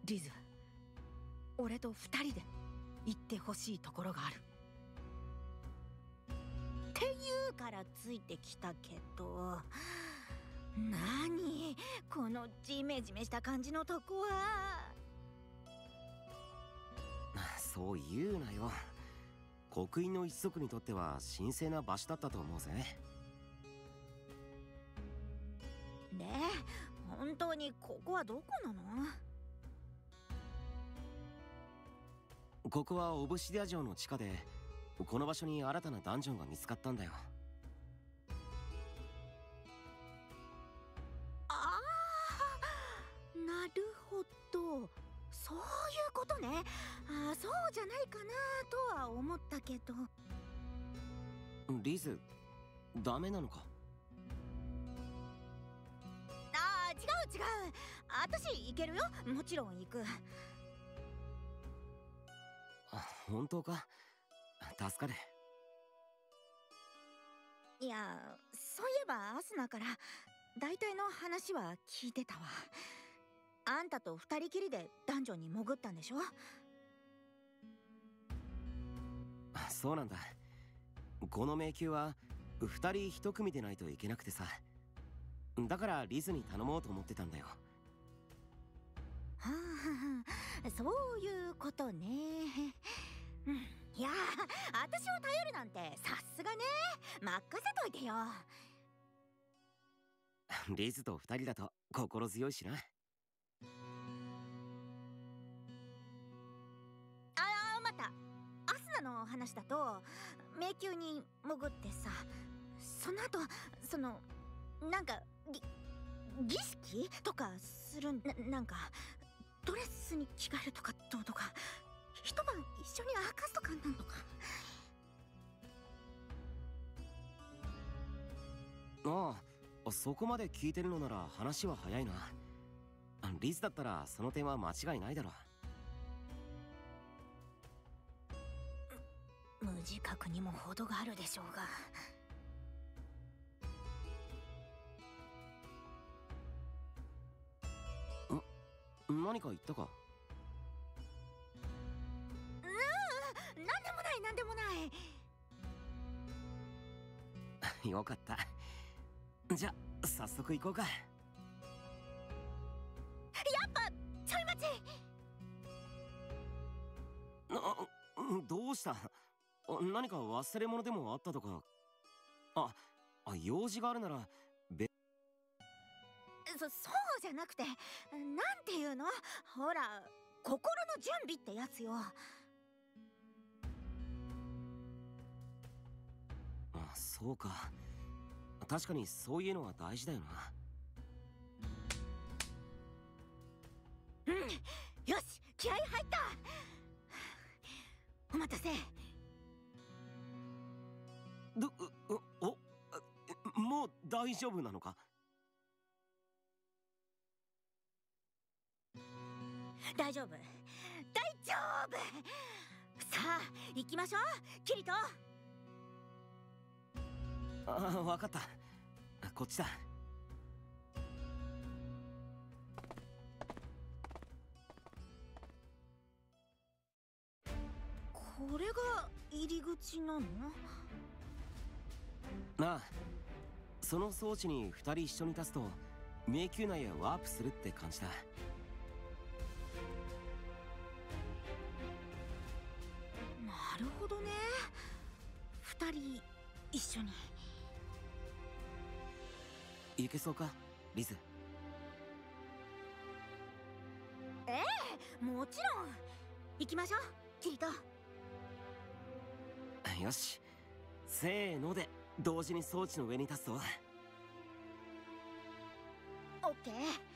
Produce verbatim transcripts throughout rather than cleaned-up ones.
リズ、俺と二人で行ってほしいところがあるって言うからついてきたけど、何このジメジメした感じのとこは。 そう言うなよ。刻印の一族にとっては神聖な場所だったと思うぜ。 で、本当にここはどこなの？ ここはオブシディア城の地下で、この場所に新たなダンジョンが見つかったんだよ。 ああ、なるほど、そういうことね。ああ、そうじゃないかなとは思ったけど。 リズ、ダメなのか？ ああ、違う違う、私行けるよ、もちろん行く。 あ、本当か？助かる。 いや、そういえばアスナから大体の話は聞いてたわ。あんたと二人きりでダンジョンに潜ったんでしょ？ そうなんだ。この迷宮は二人一組でないといけなくてさ、だからリズに頼もうと思ってたんだよ。 はあ、そういうことね。うん、いや、私を頼るなんてさすがね。任せといてよ。 リズと二人だと心強いしな。 ああ、待った。アスナの話だと迷宮に潜ってさ、その後そのなんかぎ儀式とかするんな、なんかドレスに着替えるとかどうとか、一晩一緒に明かすとかなんとか。 ああ、そこまで聞いてるのなら話は早いな。リズだったらその点は間違いないだろう。無自覚にも程があるでしょうが。 何か言ったか？ うん、なんでもないなんでもない。 よかった。じゃあ早速行こうか。やっぱちょい待ち。 な、どうした？何か忘れ物でもあったとか？あ、あ、用事があるならべそ、そうじゃなくて、なんていうの、ほら、心の準備ってやつよ。 あ、そうか。確かにそういうのは大事だよな。 うん、よし、気合入った。お待たせ。 ど、お、お、もう大丈夫なのか？ 大丈夫、大丈夫。さあ行きましょう、キリト。 ああ、分かった。こっちだ。 これが入り口なの？ なあ、その装置に二人一緒に立つと迷宮内へワープするって感じだ。 なるほどね。二人一緒に。 いけそうか、リズ？ ええ、もちろん。行きましょう、キリト。 よし、せーので同時に装置の上に立つぞ。 オッケー。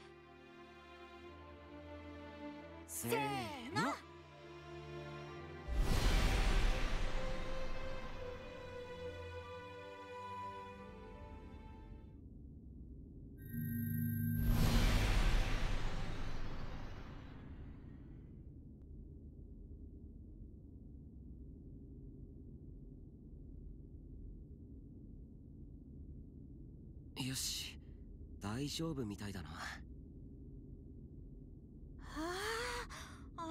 せーの。 よし、大丈夫みたいだな。はあ、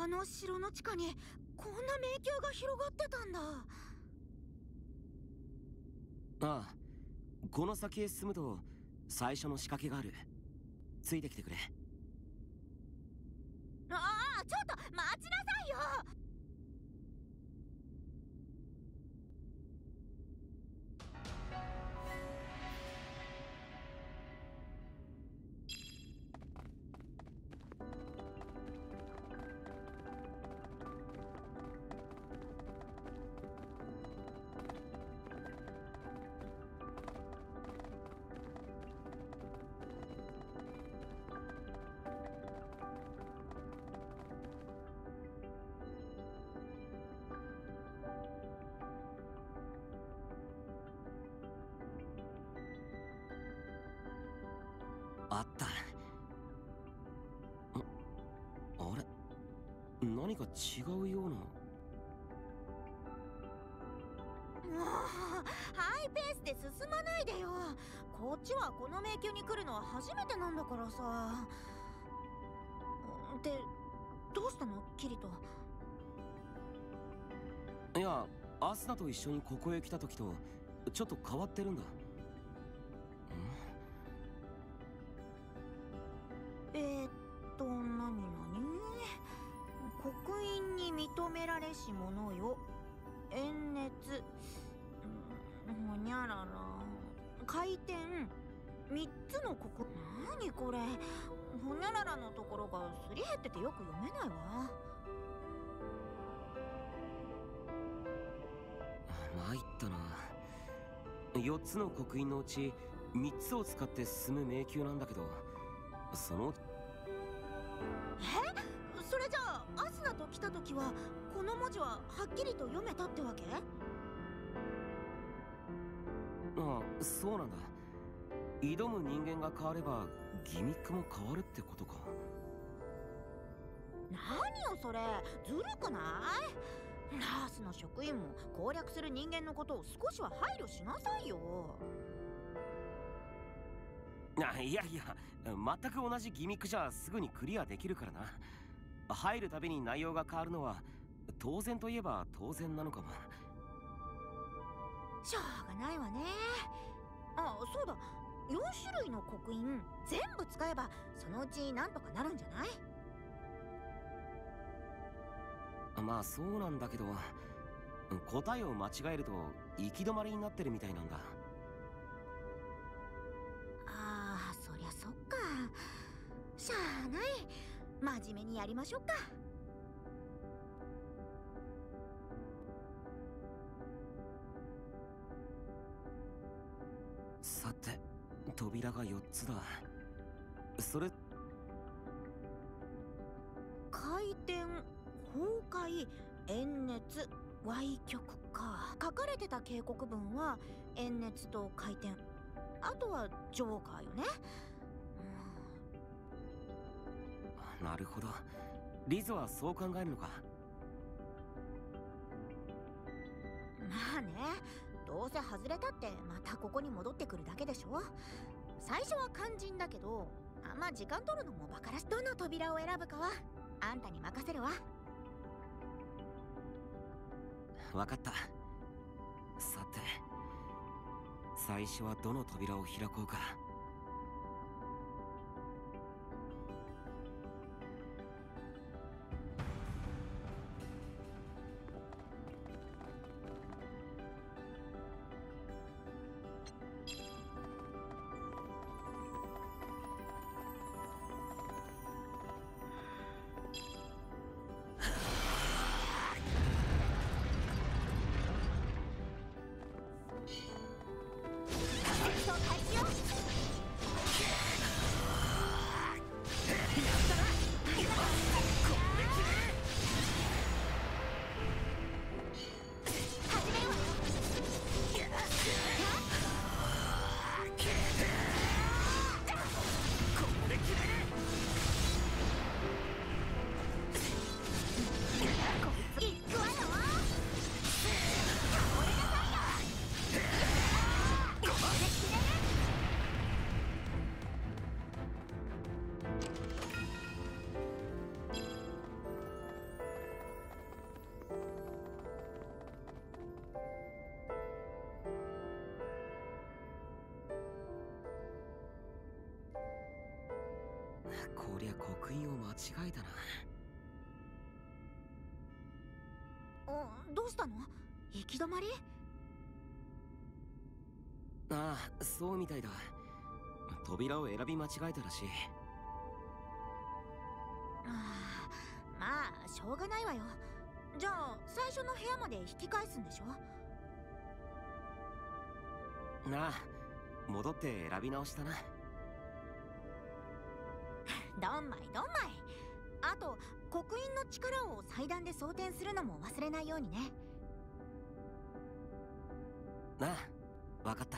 あの城の地下にこんな迷宮が広がってたんだ。 ああ、この先へ進むと最初の仕掛けがある。ついてきてくれ。 ああ、ちょっと待ちなさいよ。 あった。んあれ、何か違うような。 もうハイペースで進まないでよ。こっちはこの迷宮に来るのは初めてなんだからさ。で、どうしたのキリト。 いや、アスナと一緒にここへ来た時とちょっと変わってるんだ。 えー、っと、なになに刻印に認められし者よ。炎熱、ほにゃらら、回転、三つのここ。なにこれ、ほにゃららのところがすり減っててよく読めないわ。 参ったな。四つの刻印のうち三つを使って進む迷宮なんだけど、そのえ、それじゃあアスナと来た時はこの文字ははっきりと読めたってわけ？ ああ、そうなんだ。挑む人間が変わればギミックも変わるってことか。 何よそれ、ずるくない？ナースの職員も攻略する人間のことを少しは配慮しなさいよ。 あ、いやいや、全く同じギミックじゃすぐにクリアできるからな。入るたびに内容が変わるのは当然といえば当然なのかも。 しょうがないわね。あ、そうだ、よん種類の刻印全部使えばそのうちなんとかなるんじゃない？ まあそうなんだけど、答えを間違えると行き止まりになってるみたいなんだ。 ああ、そりゃそっか。しゃあない、真面目にやりましょうか。 さて、扉がよっつだ。それ、 回転、崩壊、炎熱、歪曲か。書かれてた警告文は炎熱と回転、あとはジョーカーよね。 なるほど。リズはそう考えるのか。 まあね、どうせ外れたってまたここに戻ってくるだけでしょ。最初は肝心だけど、あんま時間取るのもバカらしい。どの扉を選ぶかはあんたに任せるわ。 わかった。さて、最初はどの扉を開こうか。 戦争開始よ。 こりゃ刻印を間違えたな。 お、どうしたの？行き止まり？ ああ、そうみたいだ。扉を選び間違えたらしい。 ああ、まあしょうがないわよ。じゃあ最初の部屋まで引き返すんでしょ？ なあ、戻って選び直したな。 どんまいどんまい。あと刻印の力を祭壇で装填するのも忘れないようにね。 なあ、わかった。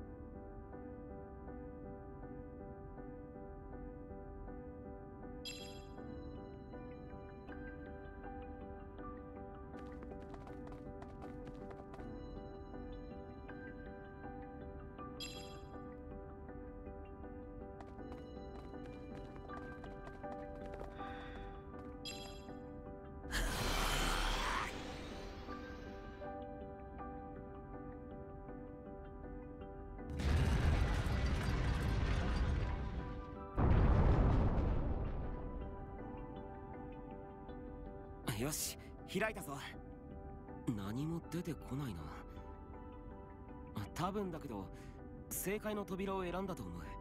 よし、開いたぞ。何も出てこないな。多分だけど正解の扉を選んだと思う。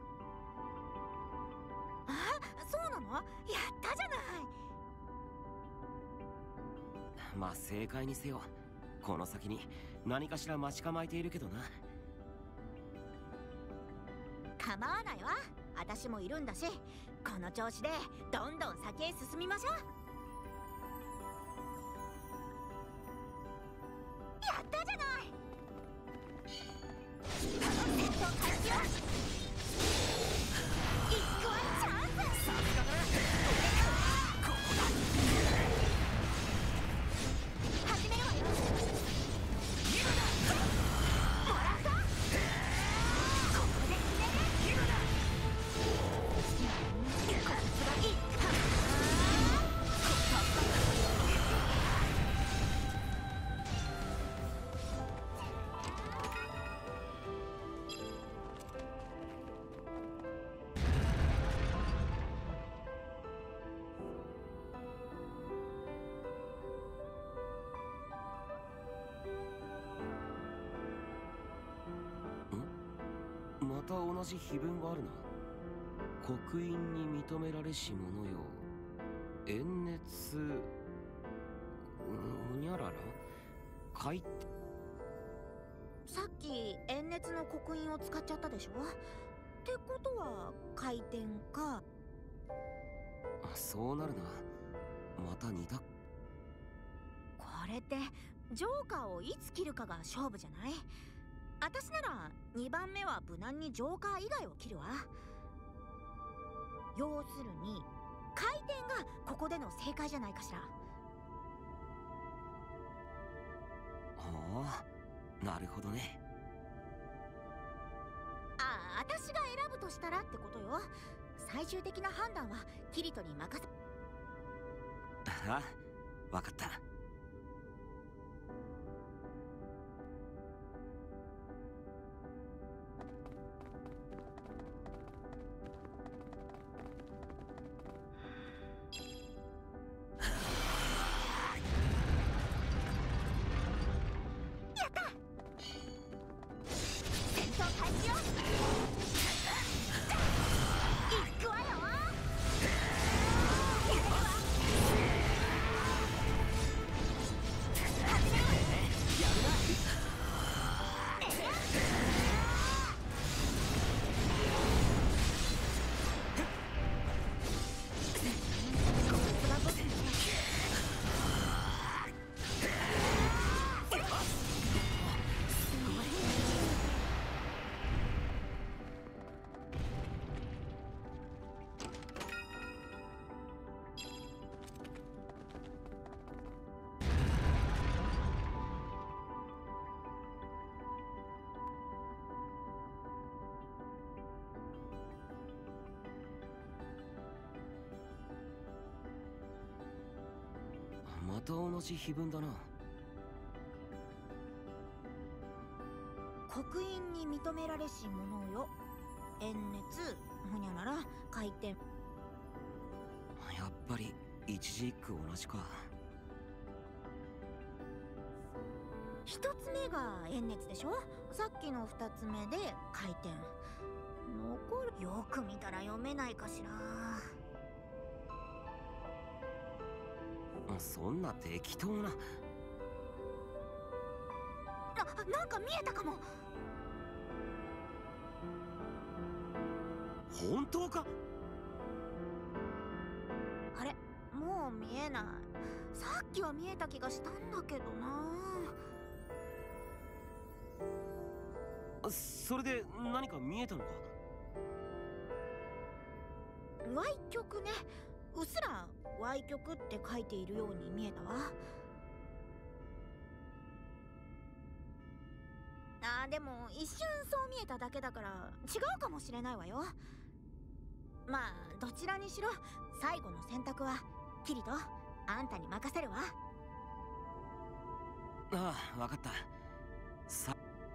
あ、そうなの？やったじゃない。 まあ正解にせよ、この先に何かしら待ち構えているけどな。 構わないわ、私もいるんだし、この調子でどんどん先へ進みましょう。やったじゃない。戦闘開始よ。行くわチャンス。さすがだ。ここだ。始めるわよ。今だ。もらった。ここで決める。今だ。こいつがいい。 また同じ碑文があるな。刻印に認められし者よ、炎熱うにゃららかい。 さっき炎熱の刻印を使っちゃったでしょ。ってことは回転か。 そうなるな。また似た。 これってジョーカーをいつ切るかが勝負じゃない？私ならにばんめは無難にジョーカー以外を切るわ。要するに回転がここでの正解じゃないかしら。 はあ、なるほどね。 ああ、私が選ぶとしたらってことよ。最終的な判断はキリトに任せ。 ああ、わかった。また同じ碑文だな。 刻印に認められし者よ、炎熱ほにゃらら回転。 ぱり一字一句同じか。 一つ目が円熱でしょ。さっきの二つ目で回転。残る、よく見たら読めないかしら。 そんな適当な。な、 なんか見えたかも。 本当か？ あれ、もう見えない。さっきは見えた気がしたんだけどな。 それで何か見えたのか？ 歪曲ね。うっすら歪曲って書いているように見えたわ。あー、でも一瞬そう見えただけだから違うかもしれないわよ。まあどちらにしろ最後の選択はキリトあんたに任せるわ。 ああ、わかった。さ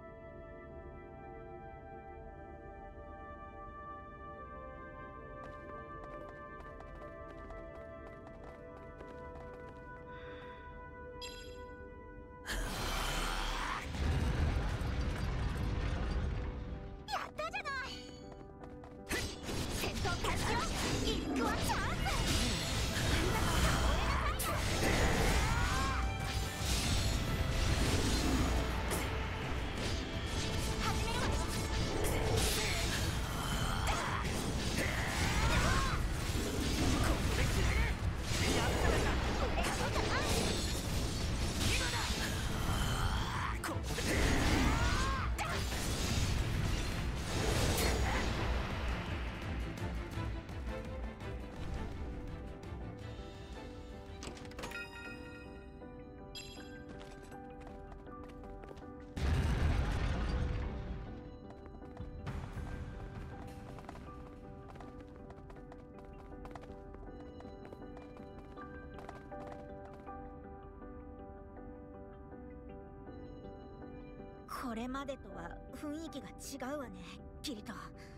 これまでとは雰囲気が違うわね、キリト。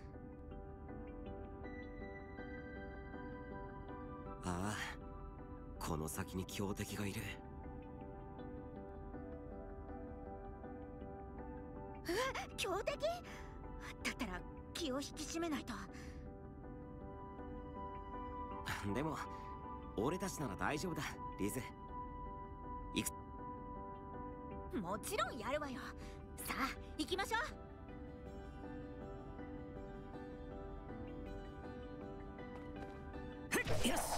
ああ、この先に強敵がいる。 え、強敵？だったら気を引き締めないと。 でも俺たちなら大丈夫だ、リズ。行く。 もちろんやるわよ。さあ行きましょう。よし。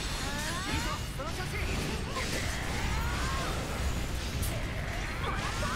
もらった。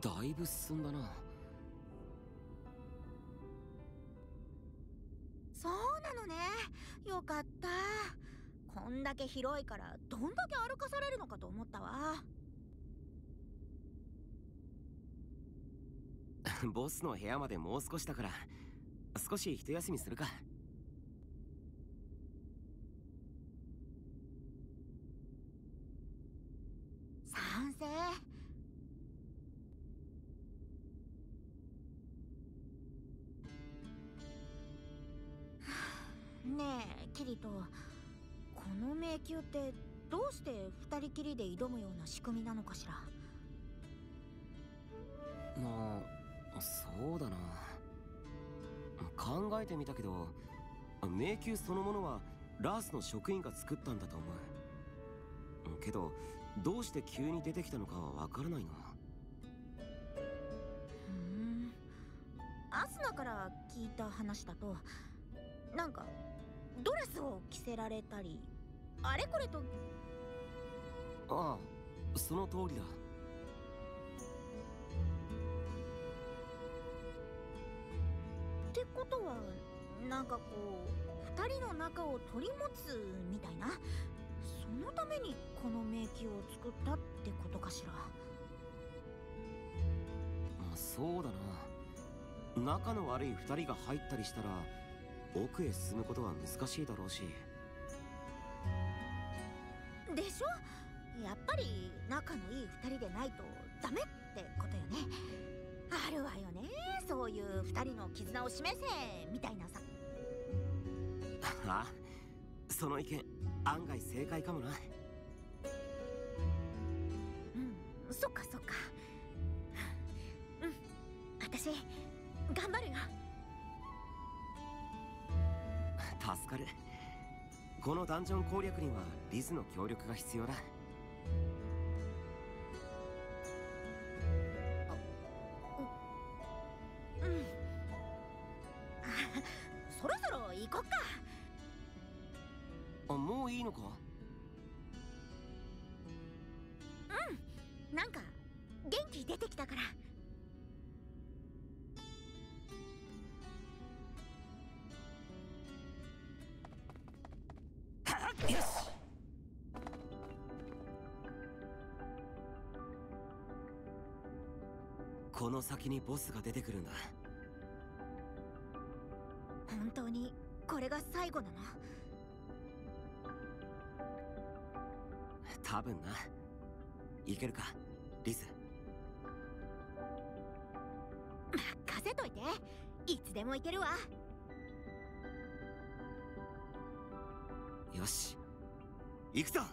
だいぶ進んだな。 そうなのね。よかった。こんだけ広いからどんだけ歩かされるのかと思ったわ。 ボスの部屋までもう少しだから少し一休みするか。 賛成。ねえキリト、この迷宮ってどうして二人きりで挑むような仕組みなのかしら。 まあそうだな。考えてみたけど迷宮そのものはラースの職員が作ったんだと思うけど、どうして急に出てきたのかはわからないな。 ふん、アスナから聞いた話だと、なんかドレスを着せられたりあれこれと。 ああ、その通りだ。 ってことはなんかこう二人の仲を取り持つみたいな、そのためにこの迷宮を作ったってことかしら。 そうだな。仲の悪い二人が入ったりしたら奥へ進むことは難しいだろうし。 でしょ。やっぱり仲のいい二人でないとダメってことよね。あるわよね、そういう二人の絆を示せみたいなさ。 ああ、その意見案外正解かもな。 うん、そっかそっか。うん、私頑張るよ。 助かる。このダンジョン攻略にはリズの協力が必要だ。 うん、そろそろ行こっか。 あ、もういいのか。 うん、なんか元気出てきたから。 よし。この先にボスが出てくるんだ。 本当にこれが最後なの？ 多分な。いけるかリズ。 任せといて、いつでも行けるわ。 よし行くぞ。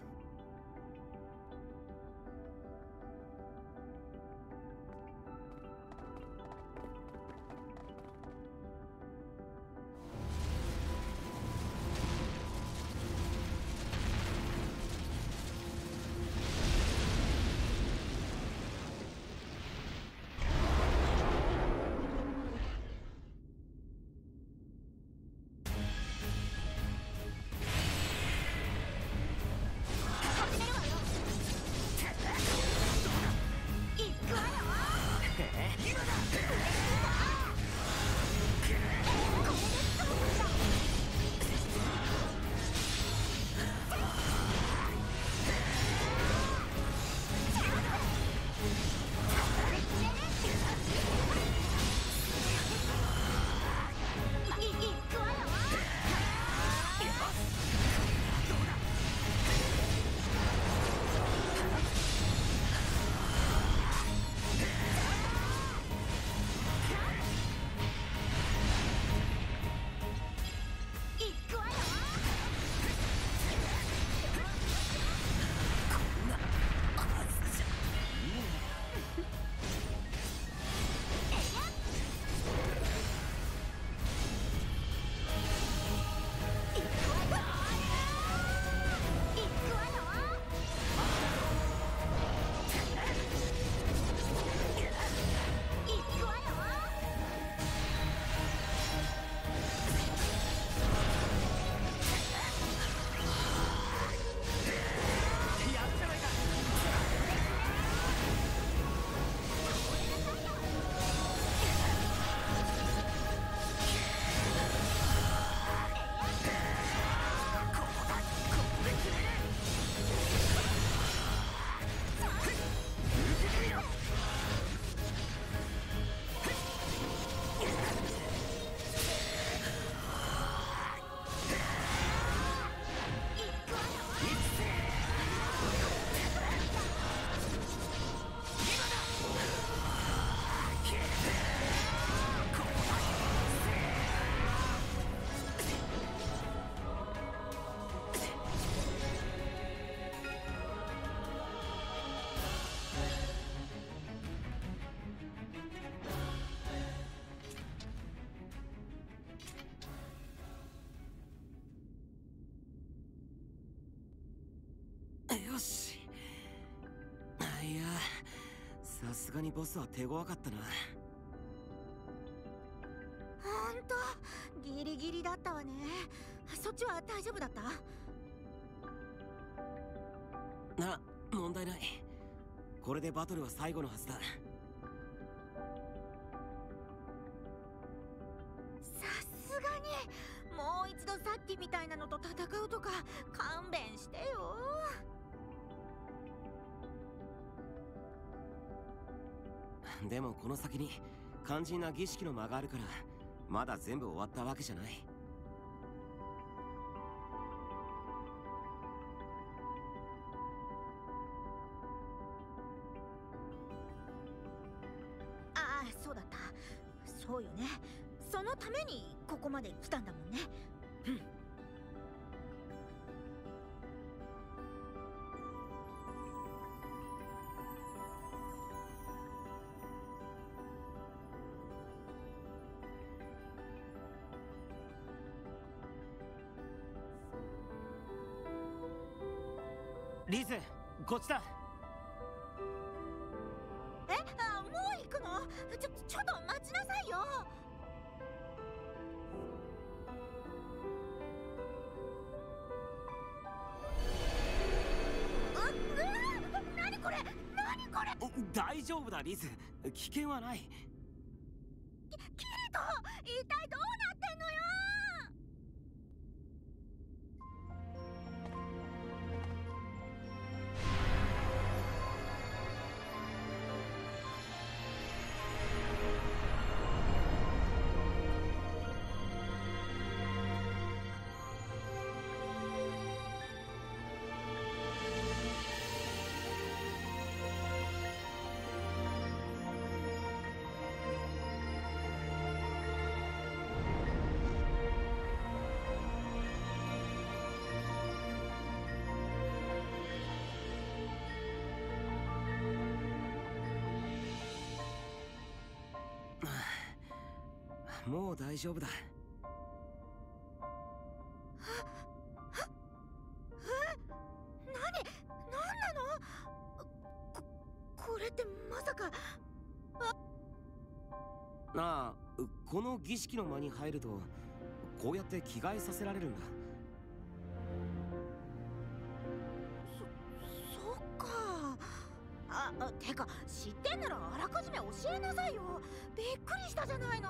さすがにボスは手強かったな。 ほんとギリギリだったわね。そっちは大丈夫だった？ な、問題ない。これでバトルは最後のはずだ。 さすがにもう一度さっきみたいなのと戦うとか勘弁してよ。 でもこの先に肝心な儀式の間があるから、まだ全部終わったわけじゃない。 ああ、そうだった。そうよね。そのためにここまで来たんだもんね。うん。 リズ、こっちだ。 え、あ、もう行くの？ちょ、ちょっと待ちなさいよ。う、うわ、何これ？何これ？ 大丈夫だリズ、危険はない。 キリト、一体どうなってんのよ。 もう大丈夫だ。 何？何なの？こ、これってまさか。 ああ、この儀式の間に入るとこうやって着替えさせられるんだ。 そ、そっか。あ、あ、てか知ってんならあらかじめ教えなさいよ。びっくりしたじゃないの。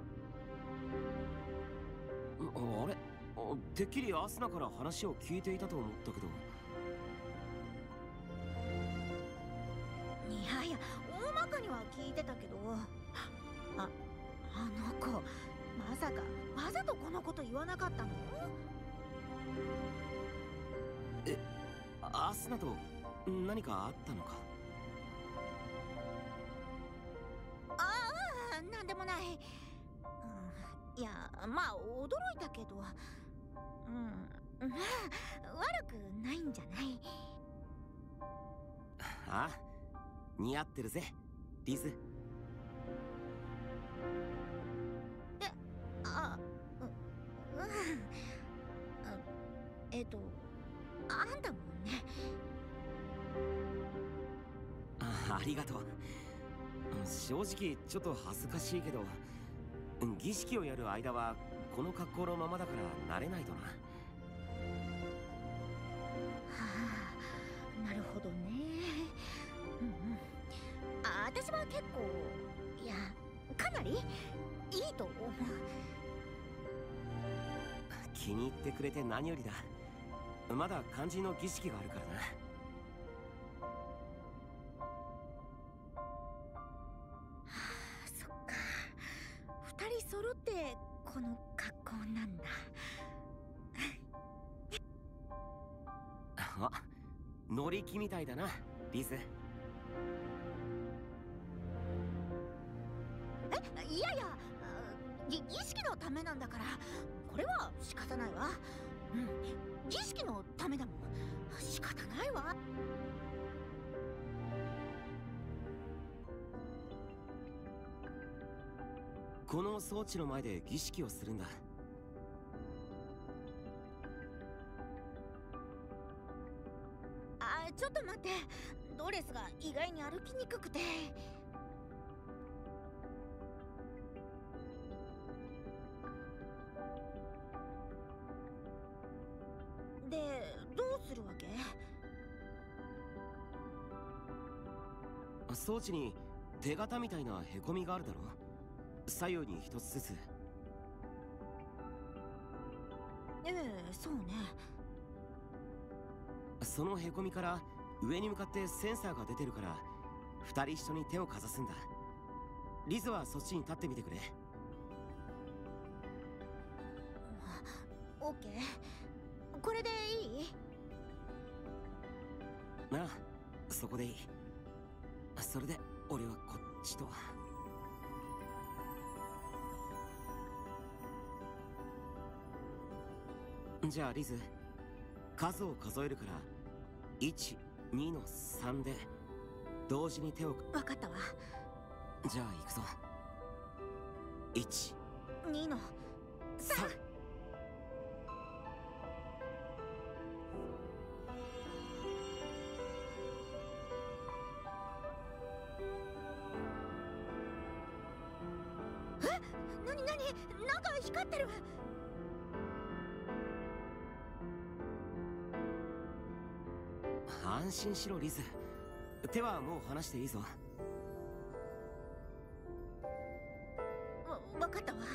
あれ、てっきりアスナから話を聞いていたと思ったけど。 いやいや、大まかには聞いてたけど、あ、あの子まさかわざとこのこと言わなかったの？ え、アスナと何かあったのか？ ああ、なんでもない。うん、いや、まあ驚いたけど、うん、まあ悪くないんじゃない？ ああ、似合ってるぜリズ。 え、あ、う、うん、えっとあんたもね。 あ、ありがとう。正直ちょっと恥ずかしいけど、儀式をやる間はこの格好のままだから慣れないとな。はあ、なるほどね。うんうん。あ、私は結構、いや、かなりいいと思う。 気に入ってくれて何よりだ。まだ肝心の儀式があるからな。 そっか、二人揃ってこの格好なんだ。 あ、乗り気みたいだなリズ。 え、いやいや、ぎ儀式のためなんだからこれは仕方ないわ。うん、儀式のためだもん。仕方ないわ。 この装置の前で儀式をするんだ。 あ、ちょっと待って。 ドレスが意外に歩きにくくて。で、どうするわけ？ 装置に手形みたいなへこみがあるだろ。左右に一つずつ。 ええ、そうね。 そのへこみから上に向かってセンサーが出てるから、二人一緒に手をかざすんだ。リズはそっちに立ってみてくれ。 オッケー。これでいい？ なあ、そこでいい。それで俺はこっちと。じゃあリズ、数を数えるからいち、にのさんで同時に手を。 分かったわ。 じゃあ行くぞ。いち、 にのさん。え、なになに、なんか光ってる。 安心しろリズ、手はもう離していいぞ。 わ、分かったわ。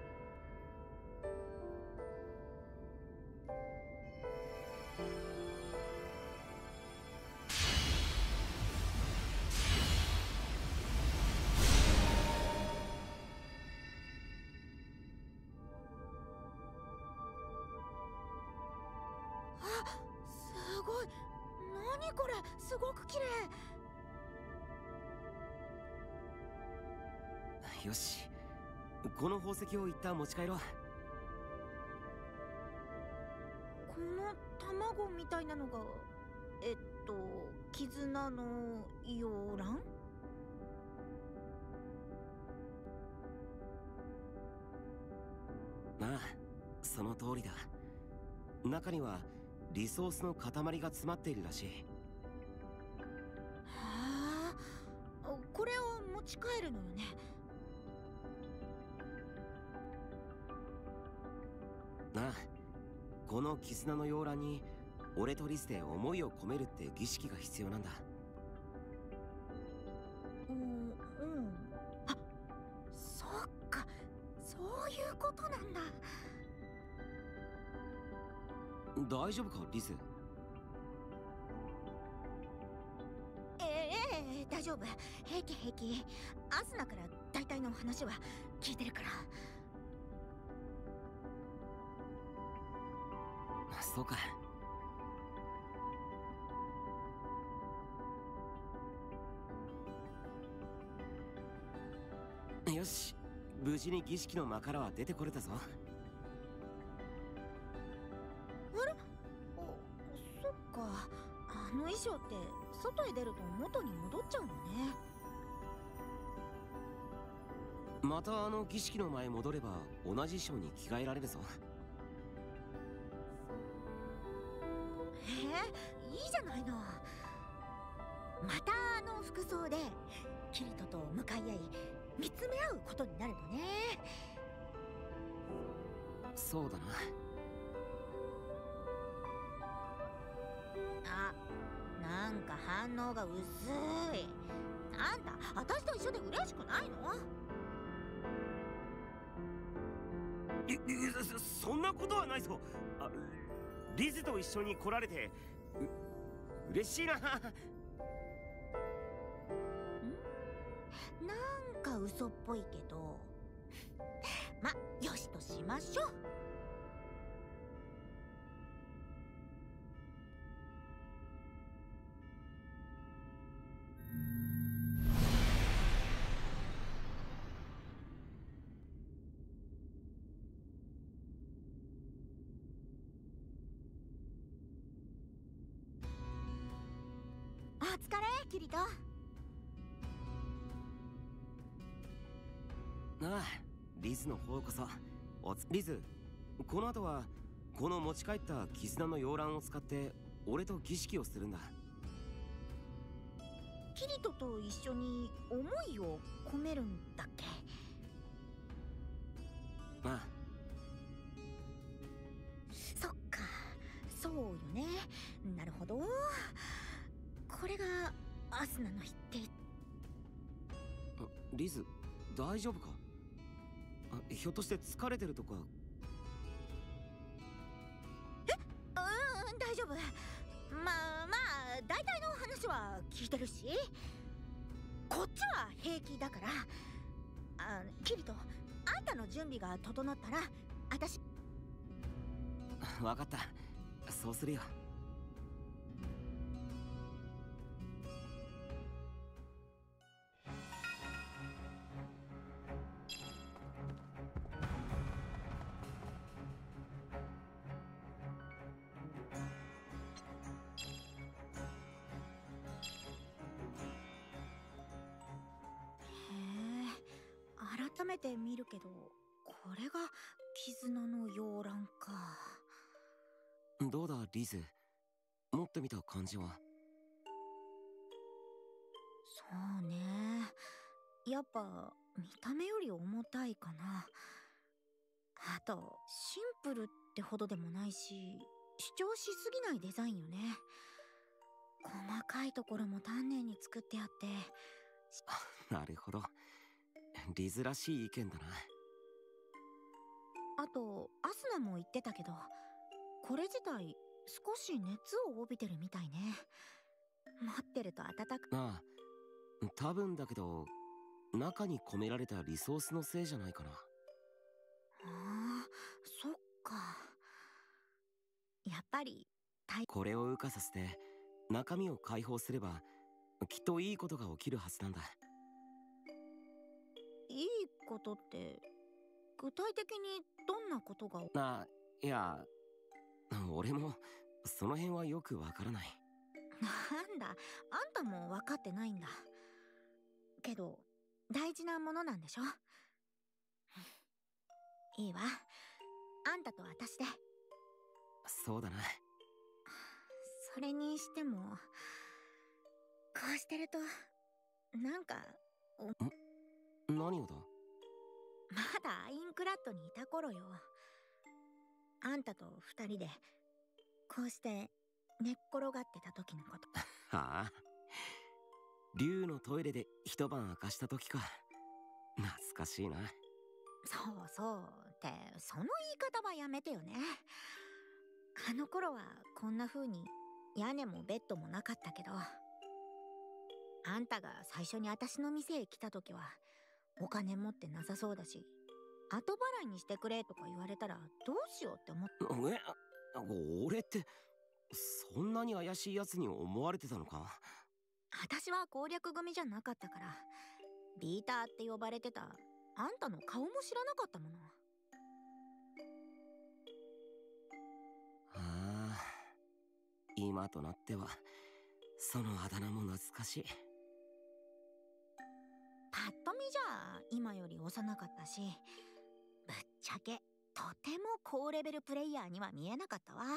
あ、すごい。何これ、すごく綺麗。 よし、この宝石を一旦持ち帰ろう。 この卵みたいなのが、えっと絆の洋卵？ ああ、その通りだ。中にはリソースの塊が詰まっているらしい。 へえ、これを持ち帰るのよね。 なあ、この絆の洋卵に俺とリスで思いを込めるって儀式が必要なんだ。 うん、うん。あ、そっか、そういうことなんだ。 大丈夫かリズ？ ええええ、大丈夫。平気平気。アスナから大体の話は聞いてるから。 そうか。よし、無事に儀式の間からは出てこれたぞ。 あれ、お、そっか。あの衣装って外へ出ると元に戻っちゃうのね。 またあの儀式の前戻れば同じ衣装に着替えられるぞ。 へえ、いいじゃないの。またあの服装でキリトと向かい合い見つめ合うことになるのね。 そうだな。 あ、なんか反応が薄い。あんた私と一緒で嬉しくないの？ いいそそんなことはないぞ。あ、リズと一緒に来られてう嬉しいな。ん？ なんか嘘っぽいけどま、よしとしましょう。お疲れキリト。 ああ、リズの方こそおつ。リズ、この後はこの持ち帰った絆の洋卵を使って俺と儀式をするんだ。 キリトと一緒に思いを込めるんだっけ？ ああ。 そっか、そうよね。なるほど。これがアスナの日って。 リズ、大丈夫か？あ、ひょっとして疲れてるとか？ え、うん、大丈夫。まあまあ大体の話は聞いてるし、こっちは平気だから。あ、キリト、あんたの準備が整ったら私。 分かった、そうするよ。 改めて見るけど、これが絆の洋蘭か。 どうだリズ、持ってみた感じは？ そうね、やっぱ見た目より重たいかな。あとシンプルってほどでもないし、主張しすぎないデザインよね。細かいところも丹念に作ってあって。 なるほど、リズらしい意見だな。 あとアスナも言ってたけど、これ自体少し熱を帯びてるみたいね。持ってると暖かく。 ああ、多分だけど中に込められたリソースのせいじゃないかな。 ああ、そっか。やっぱりこれを羽化させて中身を解放すればきっといいことが起きるはずなんだ。 いいことって具体的にどんなことが？ あ、いや、俺もその辺はよくわからない。 なんだ、あんたも分かってないんだ。けど大事なものなんでしょ？いいわ、あんたと私で。 そうだな。 それにしてもこうしてるとなんかお。何をだ？ まだアインクラッドにいた頃よ。あんたと二人でこうして寝っ転がってた時のこと。 はあ、竜のトイレで一晩明かした時か。懐かしいな。 そうそうってその言い方はやめてよね。あの頃はこんな風に屋根もベッドもなかったけど、あんたが最初に私の店へ来た時はお金持ってなさそうだし、後払いにしてくれとか言われたらどうしようって思って。 え、俺ってそんなに怪しいやつに思われてたのか？ 私は攻略組じゃなかったから、ビーターって呼ばれてたあんたの顔も知らなかったもの。 ああ、今となってはそのあだ名も懐かしい。 パッと見じゃ今より幼かったし、ぶっちゃけとても高レベルプレイヤーには見えなかったわ。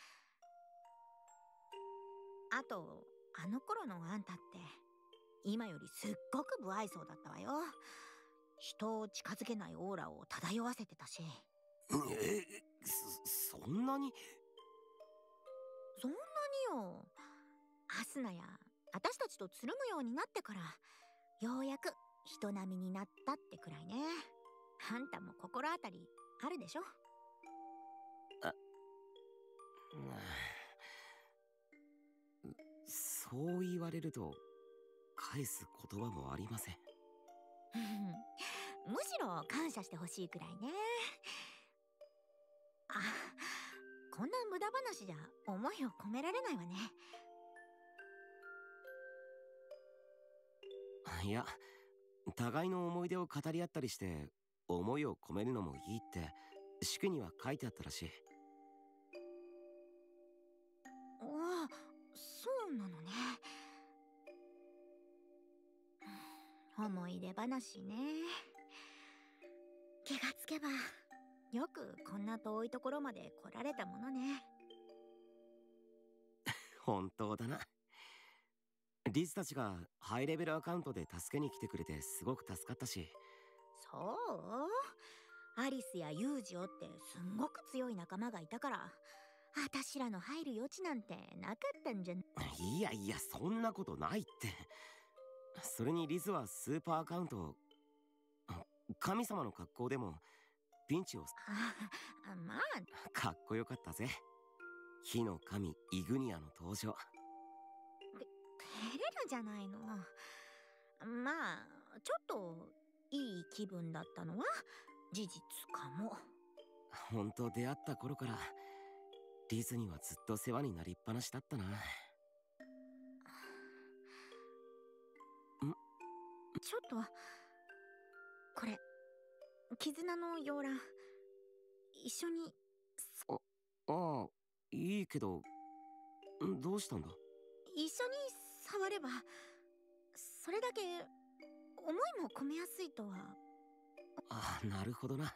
あとあの頃のあんたって今よりすっごく不愛想だったわよ。人を近づけないオーラを漂わせてたし。 え、そ、そんなに？ そんなによ。アスナや私たちとつるむようになってからようやく人並みになったってくらいね。あんたも心当たりあるでしょ？ あ、そう言われると返す言葉もありません。 むしろ感謝してほしいくらいね。あ、こんな無駄話じゃ思いを込められないわね。 いや、互いの思い出を語り合ったりして思いを込めるのもいいって式には書いてあったらしい。 ああ、そうなのね。思い出話ね。気がつけばよくこんな遠いところまで来られたものね。 本当だな。 リズたちがハイレベルアカウントで助けに来てくれてすごく助かったし。 そう、アリスやユージオってすんごく強い仲間がいたから、あたしらの入る余地なんてなかったんじゃ。 いやいや、そんなことないって。それにリズはスーパーアカウント、神様の格好でもピンチを。 あ、まあかっこよかったぜ。火の神イグニアの登場。 て照れるじゃないの。まあちょっといい気分だったのは事実かも。 ほんと出会った頃からリズにはずっと世話になりっぱなしだったな。んちょっとこれ絆の洋蘭一緒に。 あああ、いいけどどうしたんだ。 一緒に触ればそれだけ思いも込めやすいとは。 ああ、なるほどな。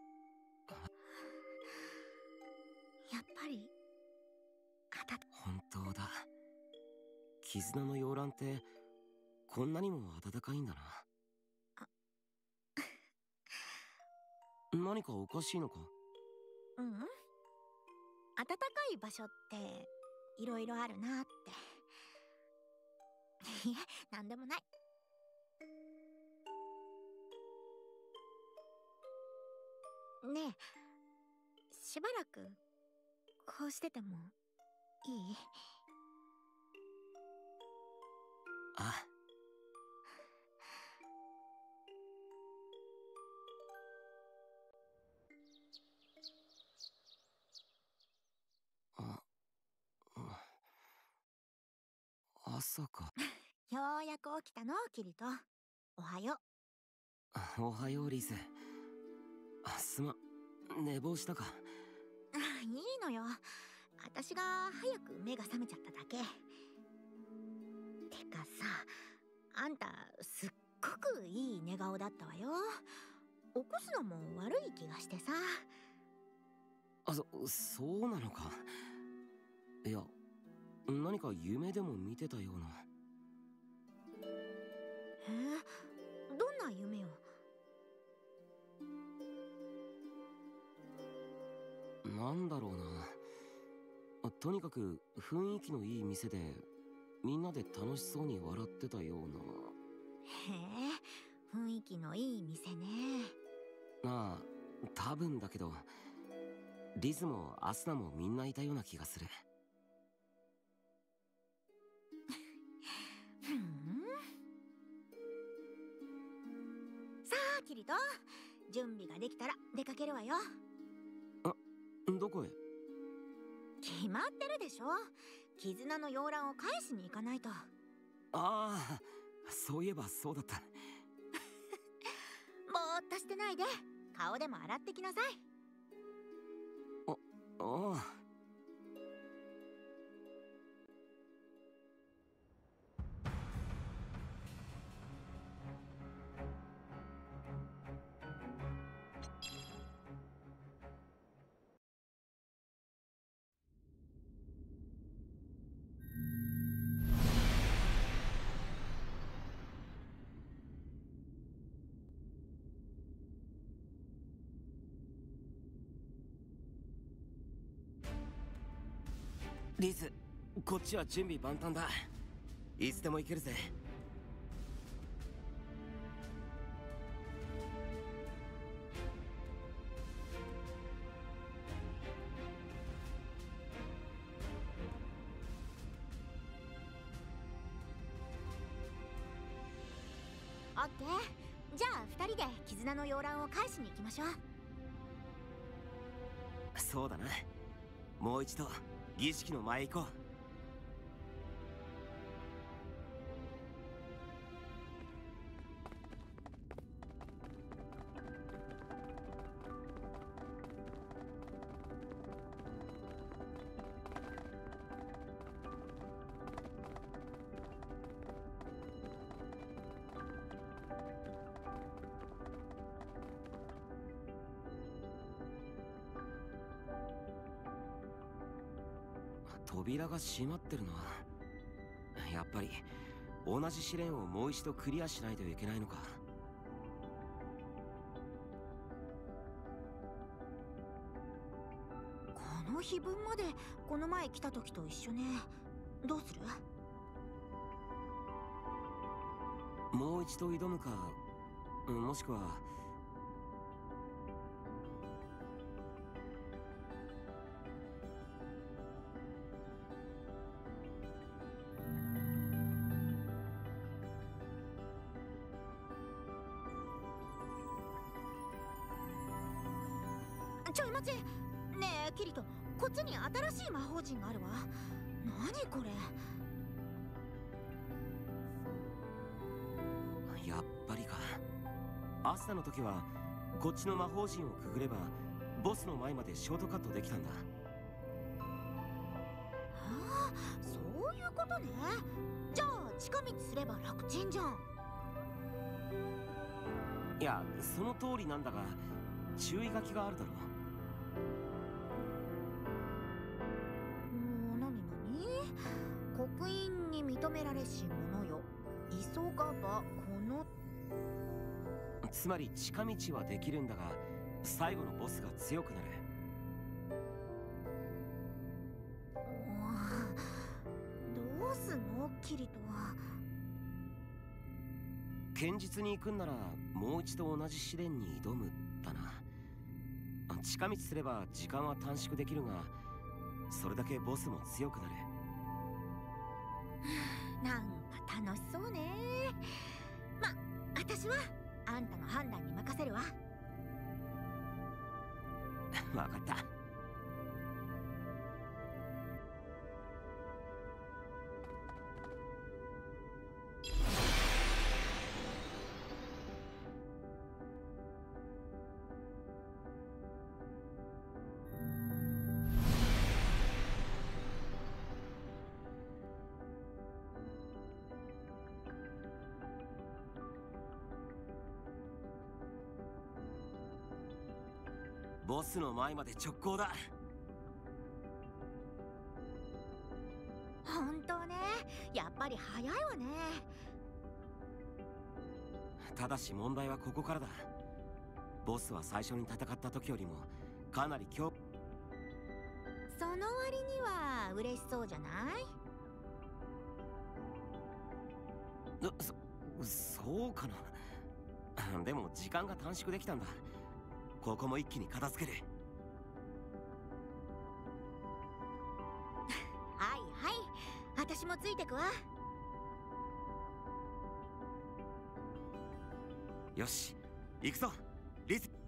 やっぱりあた本当だ。絆の洋蘭ってこんなにも温かいんだな。何かおかしいのか。 うん、温かい場所っていろいろあるなって。いえ、なんでもない。ねえ、しばらくこうしててもいい？ あ、あ、朝か。 ようやく起きたの、キリト。おはよう。おはようリズ。すま、寝坊したか。 いいのよ、私が早く目が覚めちゃっただけ。てかさ、あんたすっごくいい寝顔だったわよ。起こすのも悪い気がしてさ。 あ、そ、そうなのか。いや、何か夢でも見てたような。 えー、どんな夢よ。 なんだろうな。とにかく雰囲気のいい店でみんなで楽しそうに笑ってたような。 へえ、雰囲気のいい店ね。 まあ多分だけど、リズもアスナもみんないたような気がする。 ふん。さあキリト、準備ができたら出かけるわよ。 あ、どこへ？ 決まってるでしょ。絆の洋蘭を返しに行かないと。 ああ、そういえばそうだった。 ぼーっとしてないで、顔でも洗ってきなさい。 あ、ああ。リズ、こっちは準備万端だ。いつでも行けるぜ。 オッケー。じゃあ二人で絆の洋蘭を返しに行きましょう。 そうだな。もう一度儀式の前行こう。扉が閉まってるな。やっぱり同じ試練をもう一度クリアしないといけないのか。 この碑文までこの前来た時と一緒ね。どうする？ もう一度挑むか、もしくはちょい待ち。ねえキリト、こっちに新しい魔法陣があるわ。何これ。 やっぱりか。アスナの時はこっちの魔法陣をくぐればボスの前までショートカットできたんだ。 ああ、そういうことね。じゃあ近道すれば楽ちんじゃん。 いや、その通りなんだが注意書きがあるだろ。 もう何何？刻印に認められし者よ、急がばこの。 つまり近道はできるんだが最後のボスが強くなる。 どうすんのキリトは。 堅実に行くんならもう一度同じ試練に挑むだな。近道すれば時間は短縮できるがそれだけボスも強くなる。 なんか楽しそうね。ま、私はあんたの判断に任せるわ。 わかった。ボスの前まで直行だ。 本当ね、やっぱり早いわね。 ただし問題はここからだ。ボスは最初に戦った時よりもかなり強。 その割には嬉しそうじゃない？ そ、そうかな。でも時間が短縮できたんだ。ここも一気に片付ける。 はいはい、私もついてくわ。 よし、行くぞリス。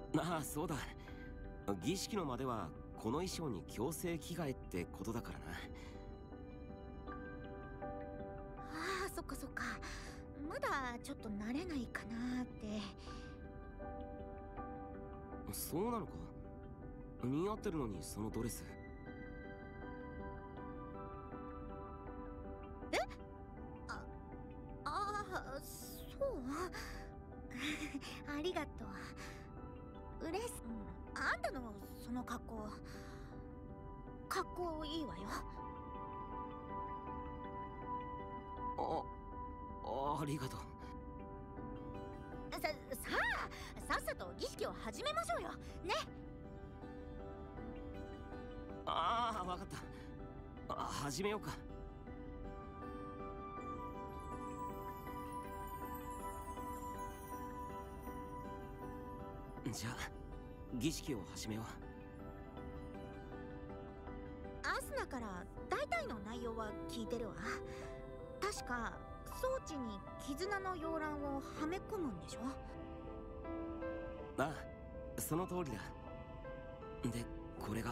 ああ、そうだ。儀式のまではこの衣装に強制着替えってことだからな。 ああ、そっかそっか。まだちょっと慣れないかなーって。 そうなのか。似合ってるのにそのドレス。 え？あ、ああ、そう。ありがとう。うれし、うん、あんたのその格好、格好いいわよ。 あ、ありがとう。 さ、さあ、さっさと儀式を始めましょうよ。ね。 ああ、わかった。あ、始めようか。じゃあ儀式を始めよう。 アスナから大体の内容は聞いてるわ。確か装置に絆の溶卵をはめ込むんでしょ。 ああ、その通りだ。で、これが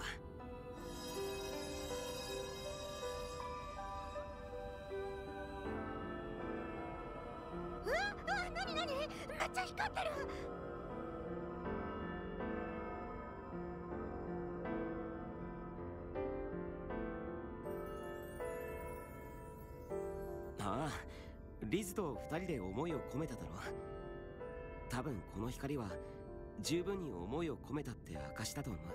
うわうわ、なになに、めっちゃ光ってる。 ああ、リズと二人で思いを込めただろ。多分この光は十分に思いを込めたって証だと思う。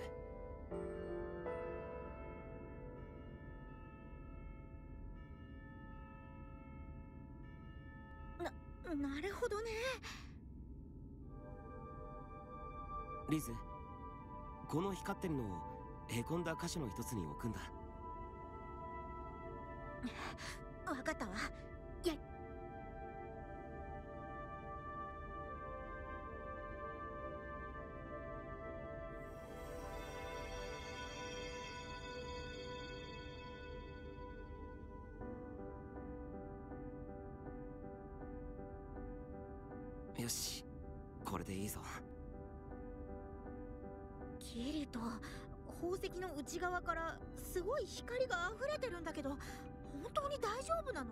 な、なるほどね。 リズ、この光ってるのをへこんだ箇所の一つに置くんだ。 わかったわ。やよし、これでいいぞ。 キリト、宝石の内側からすごい光が溢れてるんだけど、本当に大丈夫なの？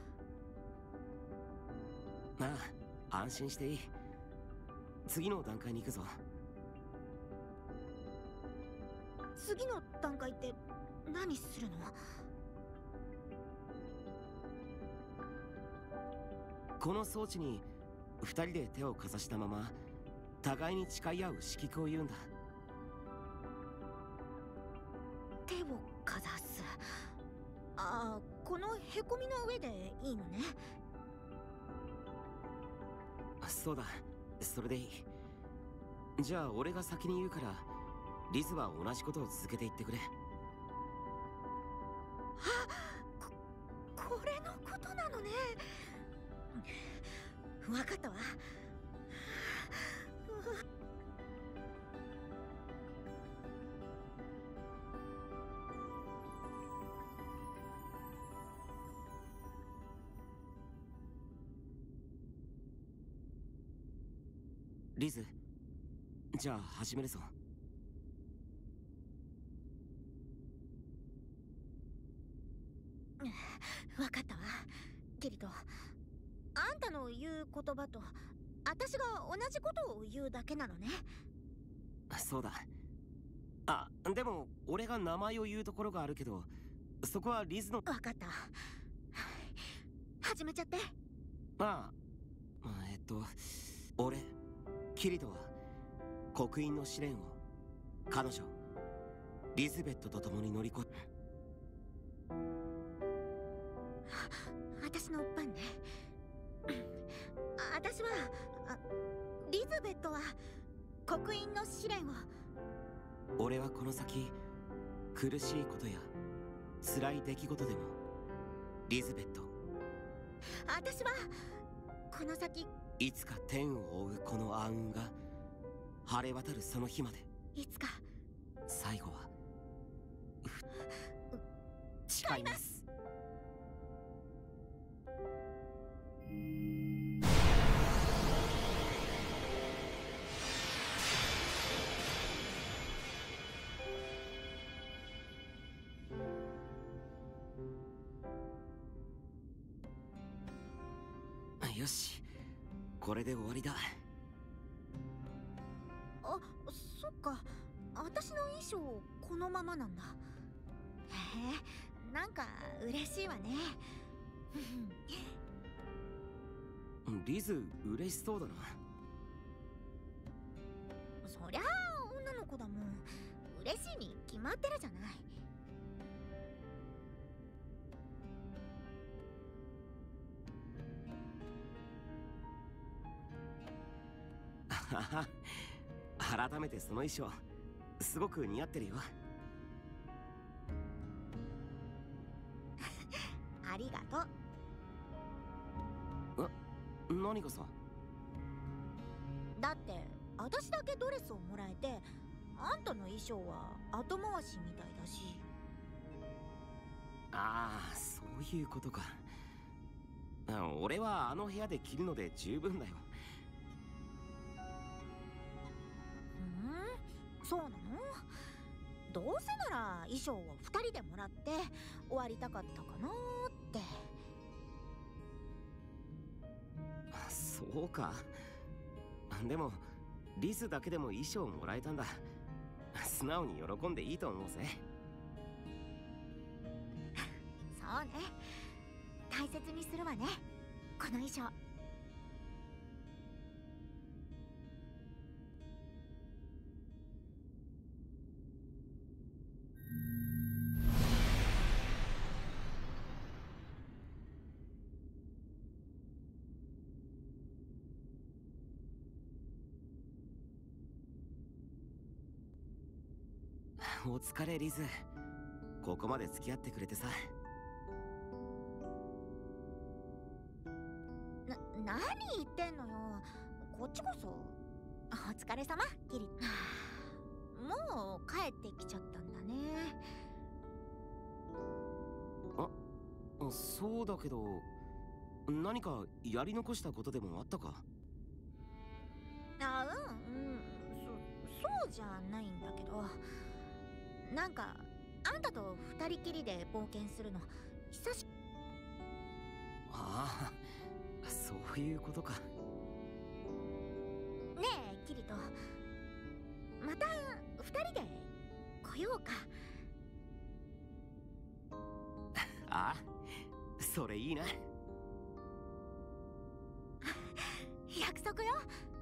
ああ、安心していい。次の段階に行くぞ。 次の段階って何するの？ この装置に二人で手をかざしたまま互いに誓い合う色句を言うんだ。 手をかざす。ああ、このへこみの上でいいのね。 そうだ、それでいい。じゃあ俺が先に言うからリズは同じことを続けていってくれ。 あ、こ、これのことなのね。わかったわ。 リズ、じゃあ始めるぞ。 わかったわ。キリト、あんたの言う言葉と私が同じことを言うだけなのね。 そうだ。あ、でも俺が名前を言うところがあるけど、そこはリズの。 わかった。始めちゃって。 ああ、えっと俺キリトは刻印の試練を彼女リズベットと共に乗り越え。 私の番ね。私はあリズベットは刻印の試練を。 俺はこの先苦しいことや辛い出来事でもリズベット。 私はこの先いつか天を追うこの暗雲が晴れ渡るその日まで、 いつか最後は誓います。 し、これで終わりだ。 あ、そっか。私の衣装このままなんだ。へえ、なんか嬉しいわね。 リズ嬉しそうだな。 そりゃあ女の子だもん。嬉しいに決まってるじゃない。 改めてその衣装すごく似合ってるよ。 ありがとう。 え、何かさ。 だって私だけドレスをもらえて、あんたの衣装は後回しみたいだし。 ああ、そういうことか。俺はあの部屋で着るので十分だよ。 ふん、そうなの？どうせなら衣装をふたりでもらって終わりたかったかなーって。 そうか。でもリスだけでも衣装もらえたんだ。素直に喜んでいいと思うぜ。 そうね、大切にするわね、この衣装。 お疲れリズ。ここまで付き合ってくれてさ。 な、何言ってんのよ。こっちこそお疲れ様キリ。もう帰ってきちゃったんだね。 あ、そうだけど、何かやり残したことでもあったか？ あ、うんうん、そ、そうじゃないんだけど、なんかあんたと二人きりで冒険するの久し。 ああ、そういうことか。 ねえキリト、また二人で来ようか。 ああ、それいいな。 約束よ。